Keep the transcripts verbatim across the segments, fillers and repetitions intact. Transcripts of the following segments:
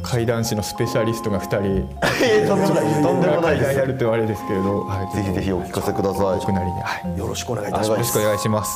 怪談師のスペシャリストがふたりとんでもないとんでもないです。 やるとあれですけれど、 はい、ぜひぜひお聞かせください。 僕なりに、はい、 よろしくお願いいたします。 よろしくお願いします。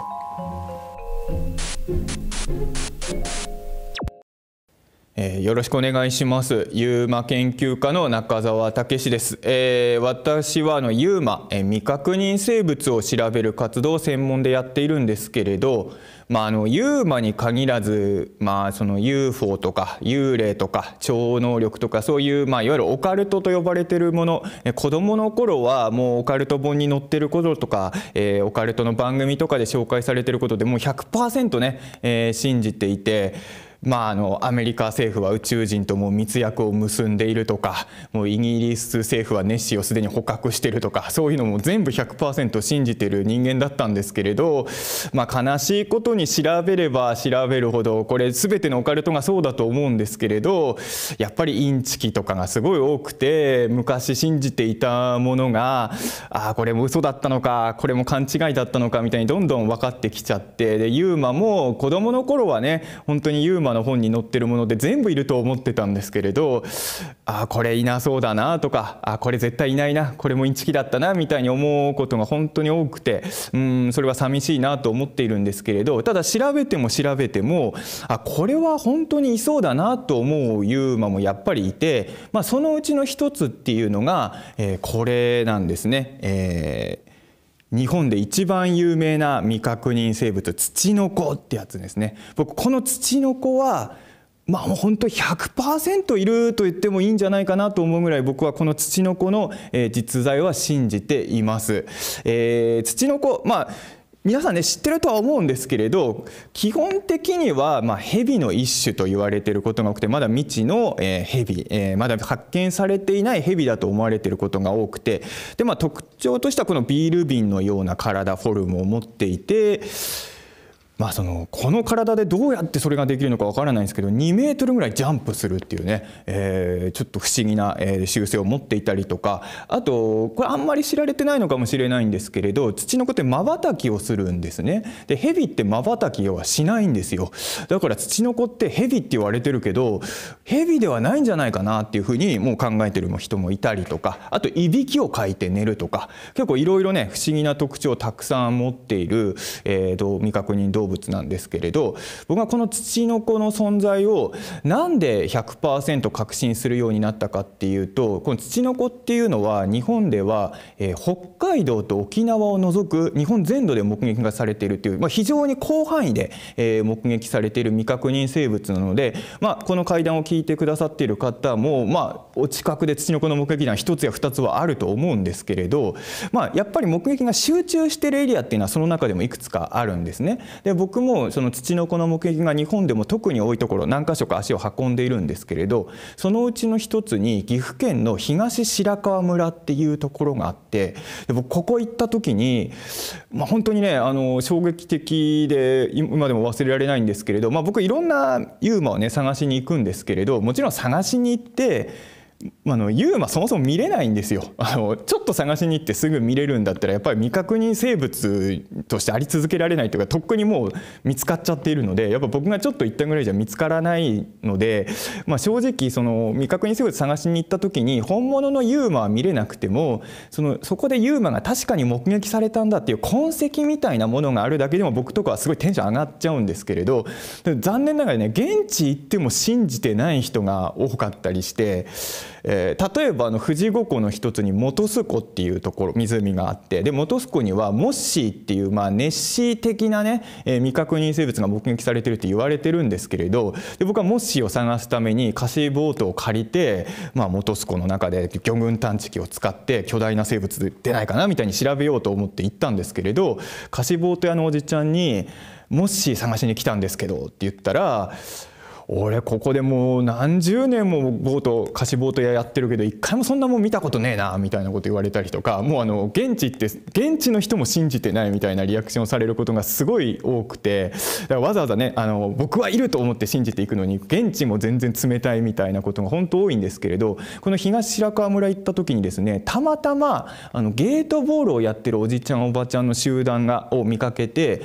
えー、よろしくお願いします。ユーマ研究家の中澤武史です。えー、私はあのユーマ、えー、未確認生物を調べる活動を専門でやっているんですけれど、まあ、あのユーマに限らず、まあ、その ユーフォー とか幽霊とか超能力とかそういう、まあ、いわゆるオカルトと呼ばれているもの、えー、子どもの頃はもうオカルト本に載っていることとか、えー、オカルトの番組とかで紹介されていることでもう ひゃくパーセント ね、えー、信じていて。まあ、あのアメリカ政府は宇宙人とも密約を結んでいるとか、もうイギリス政府はネッシーをすでに捕獲しているとか、そういうのも全部 ひゃくパーセント 信じている人間だったんですけれど、まあ、悲しいことに調べれば調べるほどこれ全てのオカルトがそうだと思うんですけれど、やっぱりインチキとかがすごい多くて、昔信じていたものがああこれも嘘だったのか、これも勘違いだったのかみたいにどんどん分かってきちゃって、でユーマも子どもの頃はね本当にユーマの本に載ってるもので全部いると思ってたんですけれど、あこれいなそうだなとか、あこれ絶対いないな、これもインチキだったなみたいに思うことが本当に多くて、うんそれは寂しいなと思っているんですけれど、ただ調べても調べてもあこれは本当にいそうだなと思うユーマもやっぱりいて、まあ、そのうちの一つっていうのが、えー、これなんですね。えー日本で一番有名な未確認生物ツチノコってやつですね。僕このツチノコはまあもう本当 ひゃくパーセント いると言ってもいいんじゃないかなと思うぐらい、僕はこのツチノコの実在は信じています。えー、ツチノコ、まあ皆さんね知ってるとは思うんですけれど、基本的にはまあ蛇の一種と言われていることが多くて、まだ未知の蛇、えー、まだ発見されていない蛇だと思われていることが多くて、で、まあ、特徴としてはこのビール瓶のような体フォルムを持っていて、まあ、そのこの体でどうやってそれができるのかわからないんですけど、にメートルぐらいジャンプするっていうね、えー、ちょっと不思議な習性を持っていたりとか、あとこれあんまり知られてないのかもしれないんですけれど、ツチノコってまばたきをするんですね。でヘビってまばたきはしないんですよ。だからツチノコってヘビって言われてるけどヘビではないんじゃないかなっていうふうにもう考えてる人もいたりとか、あといびきをかいて寝るとか、結構いろいろね不思議な特徴をたくさん持っている、えー、未確認動物物なんですけれど、僕はこのツチノコの存在をなんで ひゃくパーセント 確信するようになったかっていうと、このツチノコっていうのは日本では、えー、北海道と沖縄を除く日本全土で目撃がされているっていう、まあ、非常に広範囲で、えー、目撃されている未確認生物なので、まあ、この会談を聞いてくださっている方も、まあ、お近くでツチノコの目撃談一つや二つはあると思うんですけれど、まあ、やっぱり目撃が集中しているエリアっていうのはその中でもいくつかあるんですね。で僕もそのツチノコの目撃が日本でも特に多いところ何か所か足を運んでいるんですけれど、そのうちの一つに岐阜県の東白川村っていうところがあって、で僕ここ行った時に、まあ、本当にねあの衝撃的で今でも忘れられないんですけれど、まあ、僕いろんなユーマをね探しに行くんですけれど、もちろん探しに行ってあのユーマそもそも見れないんですよ。あのちょっと探しに行ってすぐ見れるんだったらやっぱり未確認生物としてあり続けられないというか、とっくにもう見つかっちゃっているので、やっぱ僕がちょっと行ったぐらいじゃ見つからないので、まあ、正直その未確認生物探しに行った時に本物のユーマは見れなくても、そのそこでユーマが確かに目撃されたんだっていう痕跡みたいなものがあるだけでも僕とかはすごいテンション上がっちゃうんですけれど、残念ながらね現地行っても信じてない人が多かったりして、えー、例えばあの富士五湖の一つに本栖湖っていうところ湖があって、で本栖湖にはモッシーっていう、まあ、ネッシー的なね、えー、未確認生物が目撃されてるって言われてるんですけれど、で僕はモッシーを探すために貸しボートを借りて、まあ、本栖湖の中で魚群探知機を使って巨大な生物出ないかなみたいに調べようと思って行ったんですけれど、貸しボート屋のおじちゃんに「モッシー探しに来たんですけど」って言ったら、俺ここでもう何十年もボート貸しボート屋やってるけど一回もそんなもん見たことねえなみたいなこと言われたりとか、もうあの現地って現地の人も信じてないみたいなリアクションをされることがすごい多くて、だからわざわざねあの僕はいると思って信じていくのに現地も全然冷たいみたいなことが本当多いんですけれど、この東白川村行った時にですね、たまたまあのゲートボールをやってるおじちゃんおばちゃんの集団がを見かけて、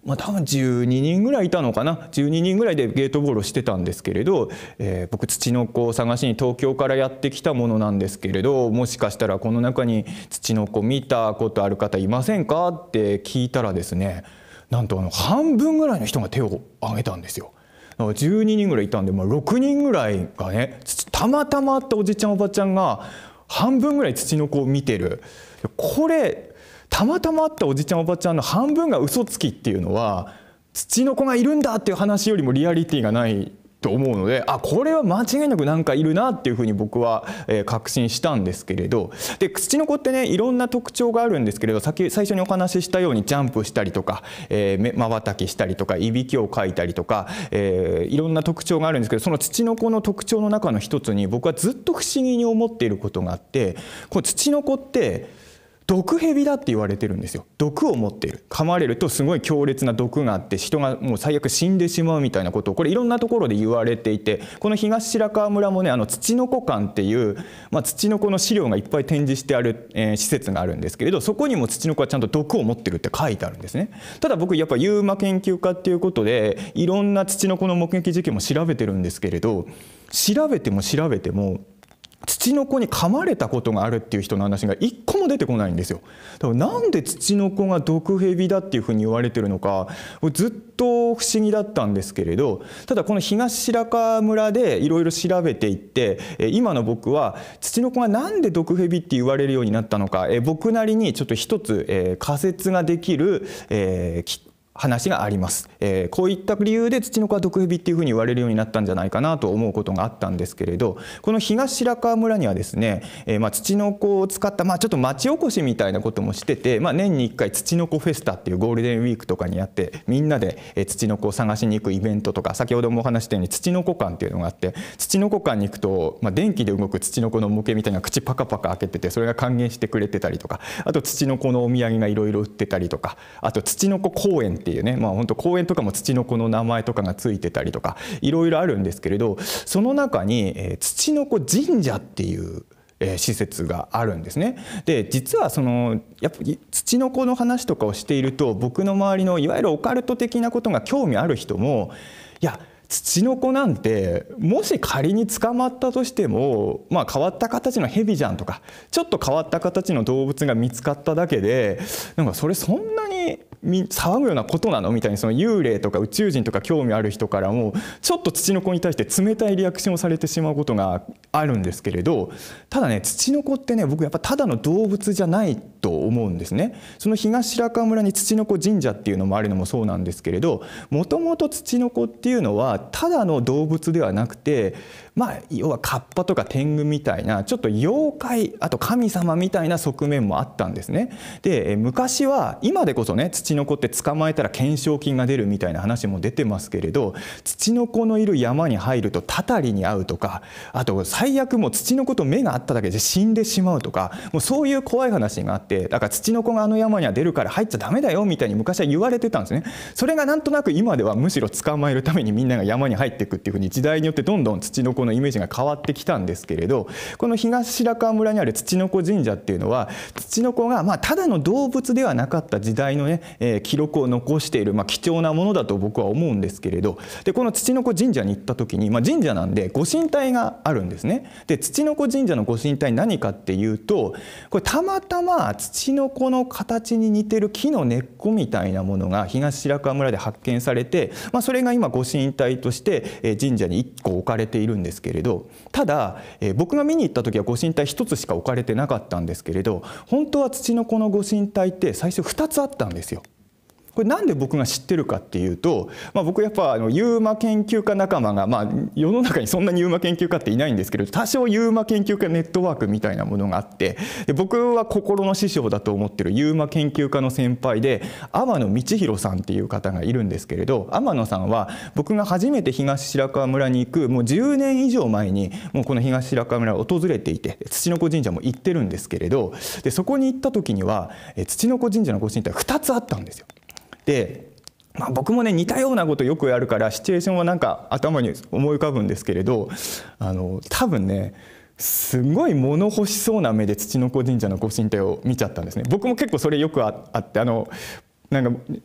まあ、多分じゅうににんぐらいいたのかな、じゅうににんぐらいでゲートボールをしてたんですけれど、えー、僕ツチノコを探しに東京からやってきたものなんですけれど、もしかしたらこの中にツチノコ見たことある方いませんかって聞いたらですね、なんとあの半分ぐらいの人が手を挙げたんですよ。じゅうににんぐらいいたんで、まあ、ろくにんぐらいがね、たまたま会ったおじちゃんおばちゃんが半分ぐらいツチノコを見てる。これたまたま会ったおじちゃんおばちゃんの半分が嘘つきっていうのは、ツチノコがいるんだっていう話よりもリアリティがないと思うので、あ、これは間違いなくなんかいるなっていうふうに僕は、えー、確信したんですけれど、でツチノコってね、いろんな特徴があるんですけれど、先最初にお話ししたようにジャンプしたりとかまばたきしたりとかいびきをかいたりとか、えー、いろんな特徴があるんですけど、そのツチノコの特徴の中の一つに僕はずっと不思議に思っていることがあって、このツチノコって毒蛇だって言われてるんですよ。毒を持っている、噛まれるとすごい強烈な毒があって人がもう最悪死んでしまうみたいなことを、これいろんなところで言われていて、この東白川村もね、あのツチノコ館っていう、まあ、ツチノコの資料がいっぱい展示してある、えー、施設があるんですけれど、そこにもツチノコはちゃんと毒を持ってるって書いてあるんですね。ただ僕やっぱユーマ研究家っていうことでいろんなツチノコの目撃事件も調べてるんですけれど、調べても調べてもツチノコに噛まれたことがあるっていう人の話が一個も出てこないんですよ。だからなんでツチノコが毒蛇だっていうふうに言われてるのかずっと不思議だったんですけれど、ただこの東白川村でいろいろ調べていって、今の僕はツチノコがなんで毒蛇って言われるようになったのか、僕なりにちょっと一つ仮説ができる話があります。えー、こういった理由でツチノコは毒蛇っていうふうに言われるようになったんじゃないかなと思うことがあったんですけれど、この東白川村にはですね、えー、まあツチノコを使った、まあ、ちょっと町おこしみたいなこともしてて、まあ、年にいっかいツチノコフェスタっていうゴールデンウィークとかにやってみんなでツチノコを探しに行くイベントとか、先ほどもお話したようにツチノコ館っていうのがあって、ツチノコ館に行くと、まあ、電気で動くツチノコの模型みたいな口パカパカ開けてて、それが還元してくれてたりとか、あとツチノコのお土産がいろいろ売ってたりとか、あとツチノコ公園っていうね、まあ本当公園とかもツチノコの名前とかがついてたりとかいろいろあるんですけれど、その中に、えー、ツチノコ神社っていうえー、施設があるんですね。で実はそのやっぱりツチノコの話とかをしていると、僕の周りのいわゆるオカルト的なことが興味ある人も、いやツチノコなんてもし仮に捕まったとしても、まあ、変わった形のヘビじゃんとか、ちょっと変わった形の動物が見つかっただけでなんかそれそんなに騒ぐようなことなのみたいに、その幽霊とか宇宙人とか興味ある人からもちょっとツチノコに対して冷たいリアクションをされてしまうことがあるんですけれど、ただねツチノコってね、僕やっぱただの動物じゃないと思うんですね。その東白川村にツチノコ神社っていうのもあるのもそうなんですけれど、もともとツチノコっていうのはただの動物ではなくて、まあ要はカッパとか天狗みたいなちょっと妖怪、あと神様みたいな側面もあったんですね。で昔は、今でこそねツチノコって捕まえたら懸賞金が出るみたいな話も出てますけれど、ツチノコのいる山に入るとたたりに遭うとか、あと最悪もうツチノコと目が合っただけで死んでしまうとか、もうそういう怖い話があって、だからツチノコがあの山には出るから入っちゃダメだよみたいに昔は言われてたんですね。それがなんとなく今ではむしろ捕まえるためにみんなが山に入っていくっていうふうに時代によってどんどんツチノコのイメージが変わってきたんですけれど、この東白川村にあるツチノコ神社っていうのは、ツチノコがまあただの動物ではなかった時代のね、えー、記録を残している、まあ、貴重なものだと僕は思うんですけれど、でこのツチノコ神社に行った時に、まあ、神社なんでご神体があるんですね。でツチノコ神社のご神体何かっていうと、これたまたまツチノコの形に似てる木の根っこみたいなものが東白川村で発見されて、まあ、それが今ご神体として神社にいっこ置かれているんですけれど、ただ僕が見に行った時はご神体ひとつしか置かれてなかったんですけれど、本当はツチノコのご神体って最初ふたつあったんですよ。これなんで僕が知ってるかっていうと、まあ、僕やっぱあのユーマ研究家仲間が、まあ、世の中にそんなにユーマ研究家っていないんですけど、多少ユーマ研究家ネットワークみたいなものがあって、で僕は心の師匠だと思ってるユーマ研究家の先輩で天野道弘さんっていう方がいるんですけれど、天野さんは僕が初めて東白川村に行くもうじゅうねん以上前にもうこの東白川村を訪れていて、ツチノコ神社も行ってるんですけれど、でそこに行った時にはツチノコ神社のご神体ふたつあったんですよ。でまあ、僕もね似たようなことよくやるからシチュエーションはなんか頭に思い浮かぶんですけれど、あの多分ねすごい物欲しそうな目でツチノコ神社のご神体を見ちゃったんですね。僕も結構それよくあって、あのなんか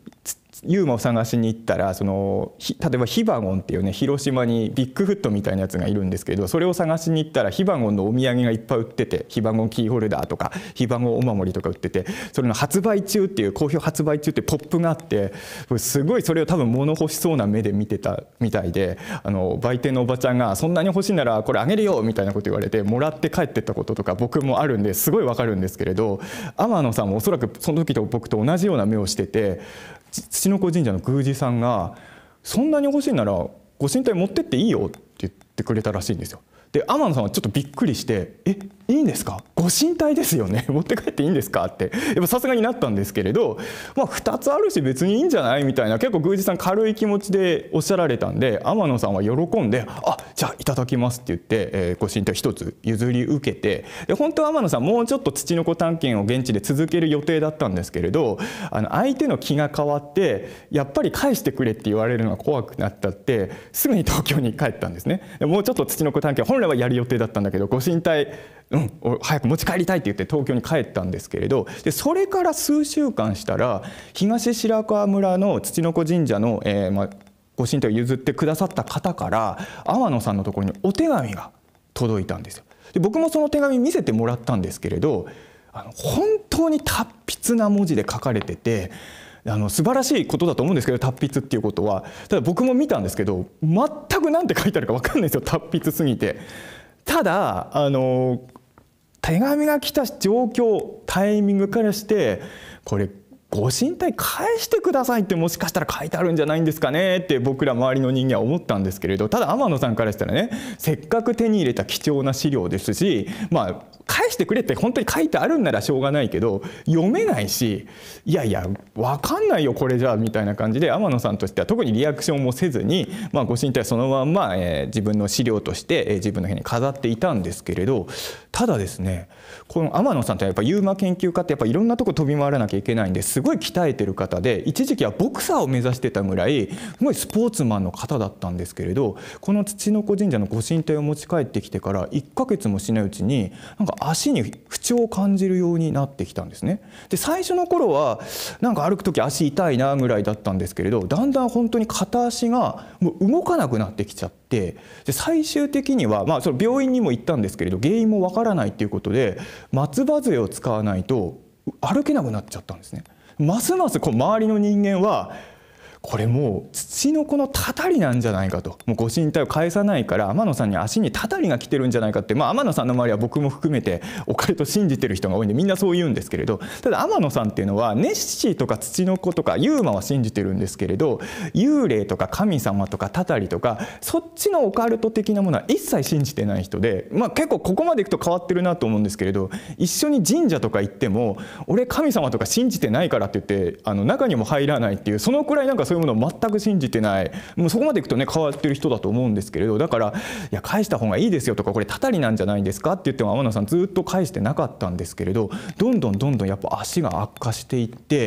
ユーマを探しに行ったらその例えばヒバゴンっていうね広島にビッグフットみたいなやつがいるんですけど、それを探しに行ったらヒバゴンのお土産がいっぱい売ってて、ヒバゴンキーホルダーとかヒバゴンお守りとか売ってて、それの発売中っていう好評発売中ってポップがあって、すごいそれを多分物欲しそうな目で見てたみたいで、あの売店のおばちゃんがそんなに欲しいならこれあげるよみたいなこと言われてもらって帰ってったこととか僕もあるんで、すごいわかるんですけれど、天野さんもおそらくその時と僕と同じような目をしてて、土の子神社の宮司さんがそんなに欲しいならご神体持ってっていいよって言ってくれたらしいんですよ。で天野さんはちょっとびっくりして「えいいんですか、ご神体ですよね、持って帰っていいんですか?」ってやっぱさすがになったんですけれど、まあふたつあるし別にいいんじゃないみたいな、結構宮司さん軽い気持ちでおっしゃられたんで、天野さんは喜んで「あじゃあいただきます」って言って、えー、ご神体ひとつ譲り受けて、で本当は天野さんもうちょっと土の子探検を現地で続ける予定だったんですけれど、あの相手の気が変わってやっぱり返してくれって言われるのが怖くなったってすぐに東京に帰ったんですね。でもうちょっと土の子探検本来はやる予定だったんだけど、ご神体うん早く持ち帰りたいって言って東京に帰ったんですけれど、でそれから数週間したら東白川村の土の子神社の、えーまあ、ご神体を譲ってくださった方から天野さんのところにお手紙が届いたんですよ。で僕もその手紙見せてもらったんですけれど、あの本当に達筆な文字で書かれてて、あの素晴らしいことだと思うんですけど、達筆っていうことは。ただ僕も見たんですけど全く何て書いてあるか分かんないんですよ、達筆すぎて。ただあの手紙が来た状況タイミングからしてこれご神体返してくださいってもしかしたら書いてあるんじゃないんですかねって僕ら周りの人間は思ったんですけれど、ただ天野さんからしたらね、せっかく手に入れた貴重な資料ですし、まあ返してくれって本当に書いてあるんならしょうがないけど読めないし、いやいや分かんないよこれじゃあみたいな感じで天野さんとしては特にリアクションもせずに、まあ、ご神体はそのまんま、えー、自分の資料として、えー、自分の部屋に飾っていたんですけれど、ただですねこの天野さんってやっぱユーマ研究家ってやっぱいろんなとこ飛び回らなきゃいけないんですごい鍛えてる方で、一時期はボクサーを目指してたぐらいすごいスポーツマンの方だったんですけれど、この土の子神社のご神体を持ち帰ってきてからいっかげつもしないうちになんか足に不調を感じるようになってきたんですね。で最初の頃はなんか歩く時足痛いなぐらいだったんですけれど、だんだん本当に片足がもう動かなくなってきちゃって、で最終的には、まあ、その病院にも行ったんですけれど原因もわからないっていうことで松葉杖を使わないと歩けなくなっちゃったんですね。ますますこう周りの人間はこれもう土の子のたたりなんじゃないかと、もうご神体を返さないから天野さんに足にたたりが来てるんじゃないかって、まあ、天野さんの周りは僕も含めてオカルト信じてる人が多いんでみんなそう言うんですけれど、ただ天野さんっていうのはネッシーとか土の子とかユーマは信じてるんですけれど、幽霊とか神様とかたたりとかそっちのオカルト的なものは一切信じてない人で、まあ、結構ここまでいくと変わってるなと思うんですけれど、一緒に神社とか行っても俺神様とか信じてないからって言ってあの中にも入らないっていう、そのくらいなんかそういうものを全く信じてない、もうそこまでいくとね変わってる人だと思うんですけれど、だからいや返した方がいいですよとかこれたたりなんじゃないですかって言っても天野さんずっと返してなかったんですけれど、どんどんどんどんやっぱ足が悪化していって、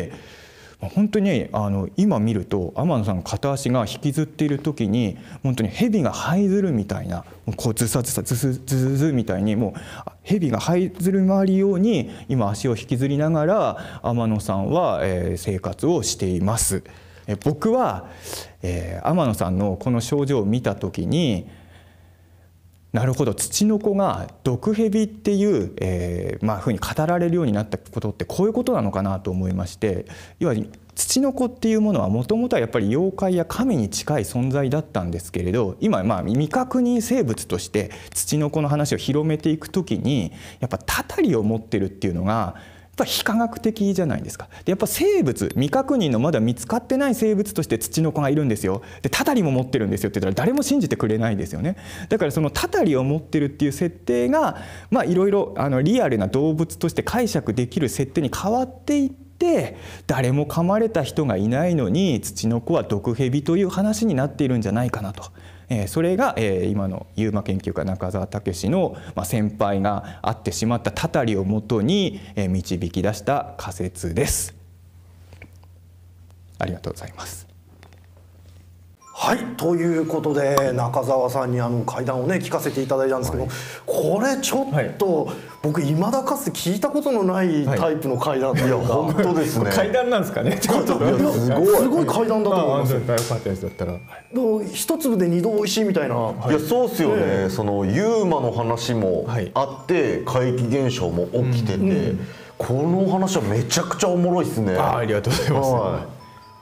本当にあの今見ると天野さんの片足が引きずっている時に本当に蛇が這いずるみたいな、こうズサズサズズズズズみたいにもう蛇が這いずる回るように今足を引きずりながら天野さんは、えー、生活をしています。僕は、えー、天野さんのこの症状を見た時になるほど土の子が毒蛇っていう、えーまあ、ふうに語られるようになったことってこういうことなのかなと思いまして、要は土の子っていうものはもともとはやっぱり妖怪や神に近い存在だったんですけれど、今まあ未確認生物として土の子の話を広めていく時にやっぱたたりを持ってるっていうのがやっぱ非科学的じゃないですか。でやっぱ生物未確認のまだ見つかってない生物として土の子がいるんですよ。でたたりも持ってるんですよって言ったら誰も信じてくれないですよね。だからそのたたりを持ってるっていう設定がまあいろいろあのリアルな動物として解釈できる設定に変わっていって、誰も噛まれた人がいないのに土の子は毒蛇という話になっているんじゃないかなと。それが今のユーマ研究家中澤武の先輩があってしまったたたりをもとに導き出した仮説です。ありがとうございます。 はい、ということで中澤さんにあの怪談をね聞かせていただいたんですけど、はい、これちょっと、はい、僕いまだかつて聞いたことのないタイプの怪談というか、 はい、本当ですね。 怪談なんですかね。ちょっとすごいすごい怪談だと思います。 よかったですだったら。 一粒で二度美味しいみたいな。 はい、いやそうっすよね。えー、そのユーマの話もあって、はい、怪奇現象も起きてて、うんうん、この話はめちゃくちゃおもろいですね。 あ、ありがとうございます。はい、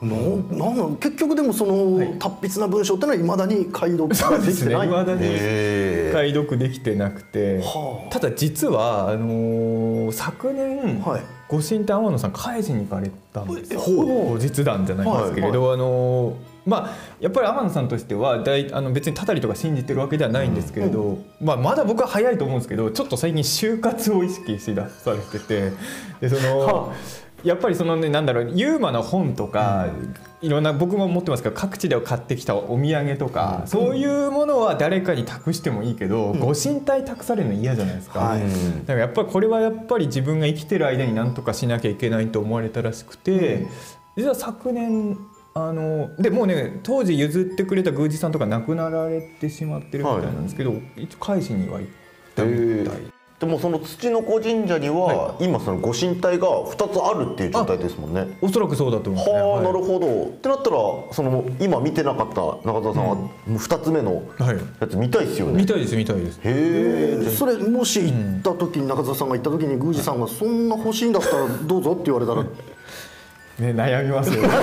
ななん結局でもその、はい、達筆な文章ってのはいまだに解読ができてない。 いまだに解読できてなくて、はあ、ただ実はあのー、昨年、はい、ご神体天野さん返しに行かれたんですよ。後日談じゃないんですけれど、はいはい、あのー、まあやっぱり天野さんとしては大あの別にたたりとか信じてるわけではないんですけれど、うん、まあ、まだ僕は早いと思うんですけど、ちょっと最近就活を意識しだされてて、でその。はあ、やっぱりそのね、なんだろう、ユーマの本とか、うん、いろんな僕も持ってますけど各地で買ってきたお土産とか、うん、そういうものは誰かに託してもいいけど、うん、ご神体託されるの嫌じゃないですか、はい、だからやっぱりこれはやっぱり自分が生きてる間に何とかしなきゃいけないと思われたらしくて、うん、実は昨年あのでもうね当時譲ってくれた宮司さんとか亡くなられてしまってるみたいなんですけど、はい、一応返しには行ったみたい。 でもその土の子神社には、はい、今そのご神体がふたつあるっていう状態ですもんね。 おそらくそうだと思う、ね。 はあ、はい、なるほど。ってなったらその今見てなかった中澤さんはふたつめのやつ見たいですよね。 見たいです見たいです。 へえ。それもし行った時に、中澤さんが行った時に宮司さんがそんな欲しいんだったらどうぞって言われたら。 ね、悩みますよね。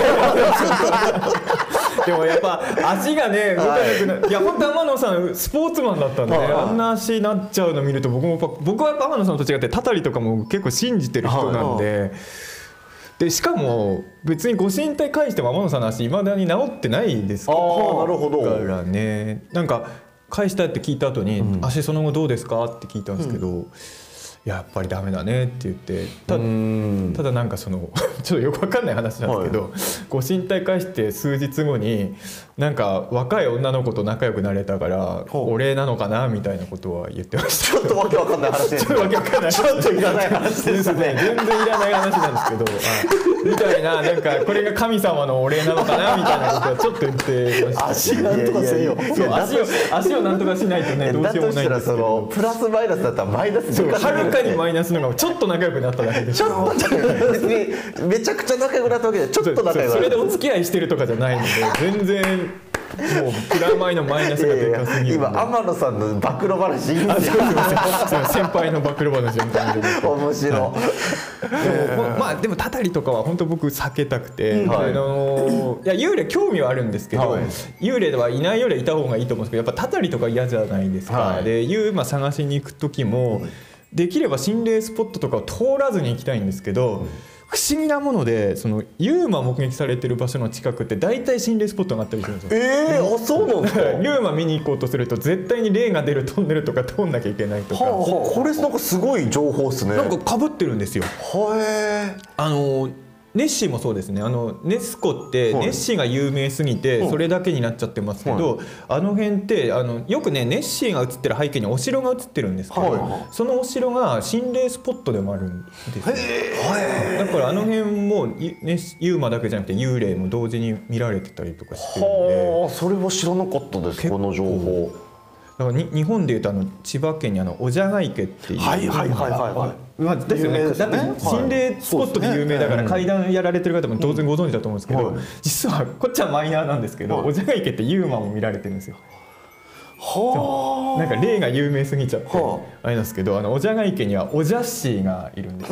でもやっぱ足がね動かなくなる、はい、いや本当天野さんスポーツマンだったんで、ね、はい、あんな足になっちゃうの見ると僕もやっぱ僕はやっぱ天野さんと違ってたたりとかも結構信じてる人なんで、はい、でしかも別にご神体返しても天野さんの足いまだに治ってないですから、 なるほど、 だからね、なんか返したって聞いた後に、うん、足その後どうですかって聞いたんですけど、うん、やっぱりダメだねって言って、た, ただなんかそのちょっとよくわかんない話なんですけど、はい、ご神体返して数日後になんか若い女の子と仲良くなれたからお礼なのかなみたいなことは言ってました。 ちょっとわけわかんない話ですね。ちょっとわけわかんないちょっといらない話ですね。 全然いらない話なんですけど、みたいな、なんかこれが神様のお礼なのかなみたいなことはちょっと言ってました。 足なんとかせよ。 そう、足を足をなんとかしないとね、どうしようもないんですけど。 プラスマイナスだったらマイナスではるかにマイナスのがちょっと仲良くなっただけで。 ちょっと別にめちゃくちゃ仲良くなったわけでちょっと仲良くなった。 それでお付き合いしてるとかじゃないので全然。もうプラマイのマイナスがでかすぎる。 今天野さんの暴露話いいんですよ。 先輩の暴露話みたいな。 面白い。 はい、まあでもたたりとかは本当僕避けたくて、はい、あのいや幽霊興味はあるんですけど、はい、幽霊はいないよりはいた方がいいと思うんですけど、やっぱたたりとか嫌じゃないですか。はい、でユーマ探しに行く時も、うん、できれば心霊スポットとかを通らずに行きたいんですけど。うん、不思議なもので、そのユーマ目撃されてる場所の近くって大体心霊スポットがあったりするんですよ。 えー、あ、そうなんですか。 ユーマ見に行こうとすると絶対に霊が出るトンネルとか通んなきゃいけないとか。はあはあ、これなんかすごい情報ですね。 なんか被ってるんですよ。 へえ。 あのネッシーもそうですね。あのネスコってネッシーが有名すぎてそれだけになっちゃってますけど、はい、あの辺ってあのよくねネッシーが映ってる背景にお城が映ってるんですけど、はい、そのお城が心霊スポットでもあるんですよ。だからあの辺もねユーマだけじゃなくて幽霊も同時に見られてたりとかしてるんで。 はあ、それは知らなかったです。この情報。 だからに日本でいうとあの千葉県にあのおじゃが池っていう、 はいはいはいはい、 まあですよね。だって心霊スポットで有名だから怪談やられてる方も当然ご存知だと思うんですけど、実はこっちはマイナーなんですけど、おじゃが池ってユーマも見られてるんですよ。はあ、なんか霊が有名すぎちゃって、はあ、あれなんですけど、あのおじゃが池にはおじゃっしーがいるんです。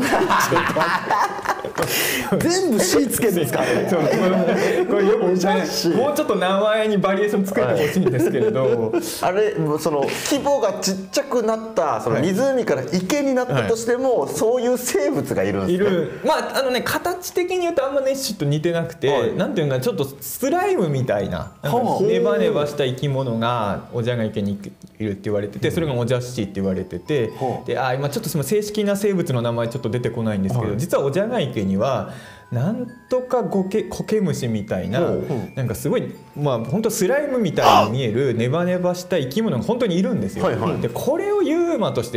全部 C つけるんですか。そうこれよく、ね、もうちょっと名前にバリエーションつけてほしいんですけれど、はい、 あれその規模がちっちゃくなったその湖から池になったとしても、はい、そういう生物がいるんですね。 いる。まああのね形的に言うとあんまネッシーと似てなくて、はい、なんていうかちょっとスライムみたいな、なんかネバネバした生き物がおじゃが池にいるって言われてて、それがおじゃっしーって言われてて、であ今ちょっとその正式な生物の名前ちょっと出てこないんですけど、実はおじゃが池にはなんとかゴケコケムシみたいな、なんかすごいまあ本当スライムみたいに見えるネバネバした生き物が本当にいるんですよ。はいはい、でこれをユーマとして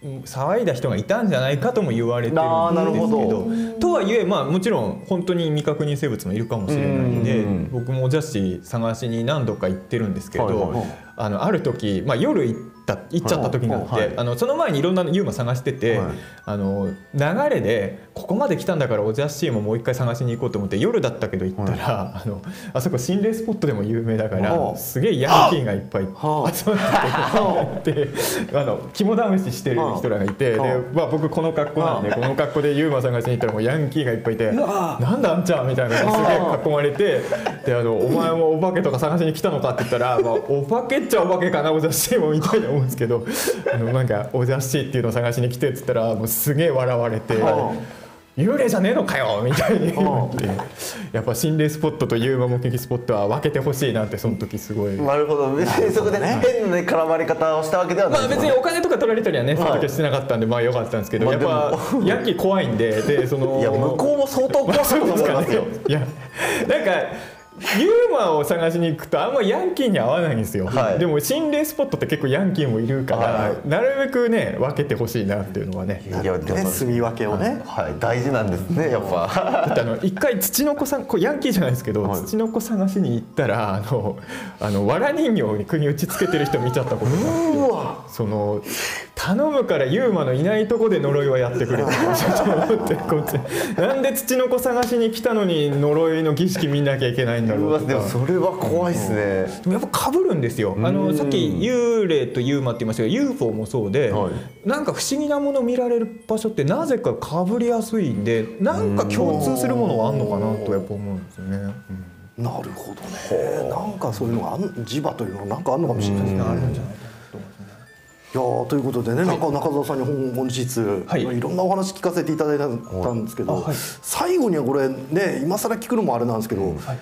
騒いだ人がいたんじゃないかとも言われてるんですけど、とはいえまあもちろん本当に未確認生物もいるかもしれないんで、僕もお邪師探しに何度か行ってるんですけど、あのある時、まあ、夜行った行っちゃった時があって、はいはい、あのその前にいろんなユーマ探してて、はい、あの流れでここまで来たんだからおじゃっしーももう一回探しに行こうと思って夜だったけど行ったら、はい、あのあそこ心霊スポットでも有名だからすげえヤンキーがいっぱい集まっててあの肝試ししてる人らがいて、で、まあ、僕この格好なんでこの格好でユーマ探しに行ったらもうヤンキーがいっぱいいてなんだあんちゃんみたいなのがすげえ囲まれて、であのお前もお化けとか探しに来たのかって言ったら、まあ、お化けっちゃお化けかなおじゃっしーもみたいな思うんですけどあのなんかおじゃっしーっていうのを探しに来てっつったらもうすげえ笑われて幽霊じゃねえのかよみたいに言ってやっぱ心霊スポットとユーマ目撃スポットは分けてほしいなってその時すごい。 なるほど、別にそこで変な、ね、絡まれ方をしたわけではない、 まあ別にお金とか取られたりはねその時はしてなかったんでまあよかったんですけど、やっぱヤンキー怖いんで、でそのいや向こうも相当怖かったと思いますよ。 いやなんかユーマを探しに行くとあんまヤンキーに合わないんですよ、はい、でも心霊スポットって結構ヤンキーもいるから、はい、なるべくね分けてほしいなっていうのはね、 いやね住み分けをね、 はい、大事なんですねやっぱ。 だってあの一回土の子さんこれヤンキーじゃないですけど、はい、土の子探しに行ったらあのあの藁人形に釘打ちつけてる人見ちゃったことがあって、その頼むからユーマのいないとこで呪いはやってくれってこっちなんで土の子探しに来たのに呪いの儀式見なきゃいけないんだろうとか。 でもそれは怖いですね。 でもやっぱ被るんですよ。あのさっき幽霊とユーマって言いましたけど ユーフォー もそうで、はい、なんか不思議なもの見られる場所ってなぜか被りやすいんで、なんか共通するものがあるのかなとやっぱ思うんですよね。 うん、なるほどね。なんかそういうのがあん磁場というのがなんかあるのかもしれないですね。あるんじゃないかと思いますね。いやということでね、はい、中中澤さんに本本日、はい、いろんなお話聞かせていただいたんですけど、はい、最後にはこれね今更聞くのもあれなんですけど、はい、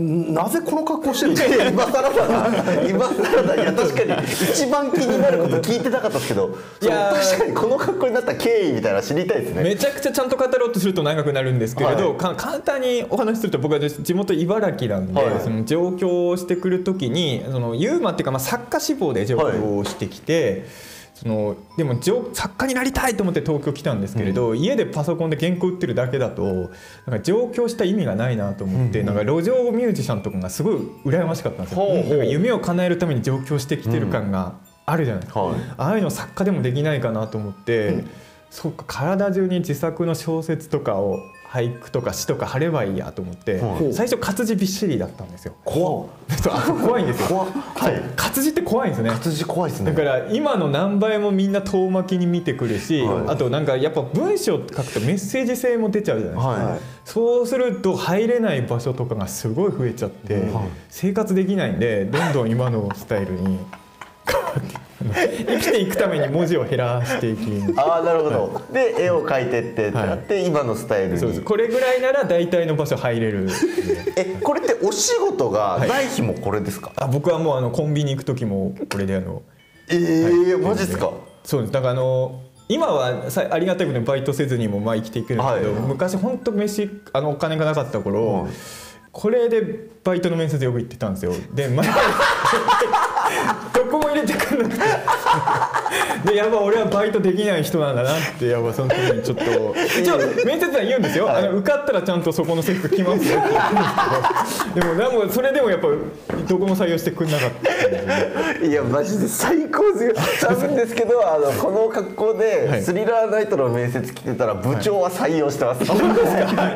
なぜこの格好してるんですか。 今更だな今更だ。いや確かに一番気になること聞いてなかったですけど、いや確かにこの格好になった経緯みたいなの知りたいですね。 めちゃくちゃちゃんと語ろうとすると長くなるんですけれど、はい、か簡単にお話しすると僕は地元茨城なんで、はい、その上京をしてくる時にそのユーマっていうか、まあ、作家志望で上京をしてきて、はい、そのでも作家になりたいと思って東京来たんですけれど、うん、家でパソコンで原稿打ってるだけだとなんか上京した意味がないなと思って、うん、なんか路上ミュージシャンとかがすごい羨ましかったんですよ、うん、なんか夢を叶えるために上京してきてる感があるじゃないですか、うんはい、ああいうの作家でもできないかなと思って、うん、そうか体中に自作の小説とかを俳句とか詩とか貼ればいいやと思って、うん、最初活字びっしりだったんですよ。 怖怖いんですよ。 怖、はい、 活字って怖いんですね。 活字怖いですね。 だから今の何倍もみんな遠巻きに見てくるし、はい、あとなんかやっぱ文章書くとメッセージ性も出ちゃうじゃないですか、はい、そうすると入れない場所とかがすごい増えちゃって、はい、生活できないんでどんどん今のスタイルに変わって生きていくために文字を減らしていきああなるほど、はい、で絵を描いてってってなって、はい、今のスタイルにそうです。これぐらいなら大体の場所入れるえこれってお仕事がない日もこれですか。はい、 あ僕はもうあのコンビニ行く時もこれであのえー、はい、マジですか。 そうです。だからあの今はさありがたいことにバイトせずにもまあ生きていくんですけど、はい、昔本当飯あのお金がなかった頃、はい、これでバイトの面接よく行ってたんですよ。で毎回どこも入れてくんなくてでやっぱ俺はバイトできない人なんだなってやっぱその時にちょっと一応面接は言うんですよ、はい、あの受かったらちゃんとそこの制服着ますよって言うんですけどでもでもそれでもやっぱどこも採用してくんなかったんで、 ね、いやマジで最高ですよ。多分ですけどあのこの格好でスリラーナイトの面接来てたら部長は採用してます、はい、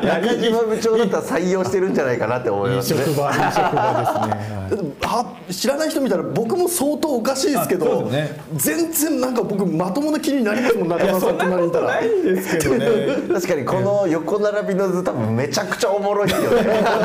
中島部長だったら採用してるんじゃないかなって思いますね。 いい職場、いい職場ですね、 はい、知らない人見たら僕も相当おかしいですけど、ね、全然なんか僕まともな気になりますもん。中澤さん隣にいたらないんですけどね確かにこの横並びの図多分めちゃくちゃおもろいですよね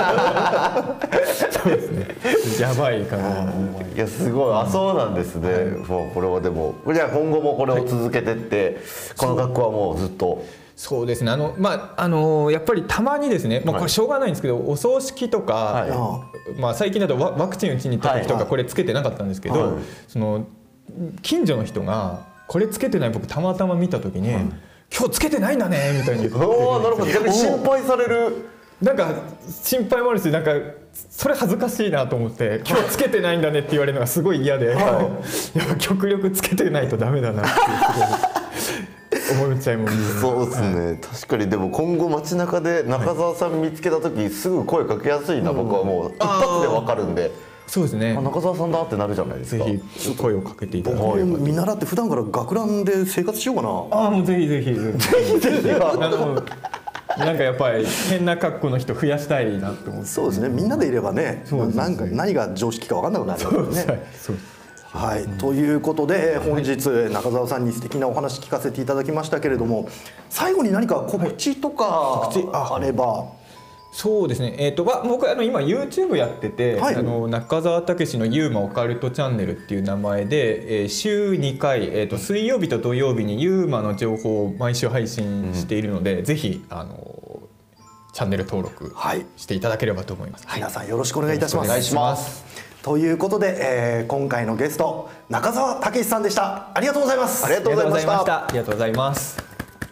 そうですねやばいかな。 いやすごい、あそうなんですね、はい、もうこれはでもじゃあ今後もこれを続けてって、はい、この学校はもうずっと。 そうですね、あのまああのやっぱりたまにですね、まあ、これしょうがないんですけど、はい、お葬式とか、はい、まあ、最近だと ワ, ワクチン打ちに行った時とかこれつけてなかったんですけど、はいはい、その近所の人がこれつけてない僕たまたま見た時に、はい、今日つけてないんだねみたいに言ってくれるんですよ。 なるほど、逆に心配される。 なんか心配もあるし、なんかそれ恥ずかしいなと思って今日つけてないんだねって言われるのがすごい嫌で、はい、やっぱ極力つけてないとダメだなってすごい思っちゃいますね。 そうですね、はい、確かに。でも今後街中で中澤さん見つけた時すぐ声かけやすいな、僕はもう一発で分かるんで。 そうですね、 中澤さんだってなるじゃないですか。 ぜひ声をかけていただければ。 見習って普段から学ランで生活しようかな。 ああもうぜひぜひぜひぜひあのなんかやっぱり変な格好の人増やしたいなと思って。 そうですね、みんなでいればね、なんか何が常識か分かんなくなるんですね。はい、ということで本日中澤さんに素敵なお話聞かせていただきましたけれども、最後に何か告知とかあれば。 そうですね、えーとま、僕あの今 YouTube やってて、はい、あの中澤武のユーマオカルトチャンネルっていう名前で、えー、週にかい、えーと水曜日と土曜日にユーマの情報を毎週配信しているので、うん、ぜひあのチャンネル登録していただければと思います、はい、 皆さんよろしくお願いいたします。 お願いします。 ということで、えー、今回のゲスト中澤武さんでした。ありがとうございます。 ありがとうございました。 ありがとうございます。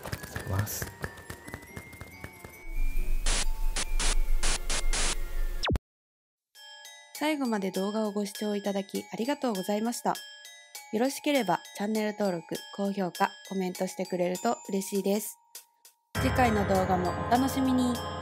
最後まで動画をご視聴いただきありがとうございました。よろしければチャンネル登録、高評価、コメントしてくれると嬉しいです。次回の動画もお楽しみに。